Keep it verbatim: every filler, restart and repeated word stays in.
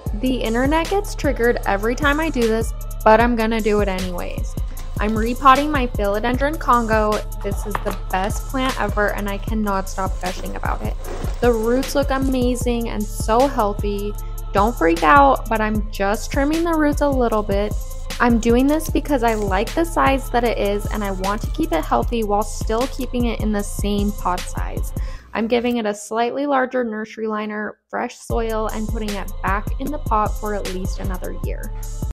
The internet gets triggered every time I do this, but I'm gonna do it anyways. I'm repotting my Philodendron Congo. This is the best plant ever and I cannot stop gushing about it. The roots look amazing and so healthy. Don't freak out, but I'm just trimming the roots a little bit. I'm doing this because I like the size that it is and I want to keep it healthy while still keeping it in the same pot size. I'm giving it a slightly larger nursery liner, fresh soil, and putting it back in the pot for at least another year.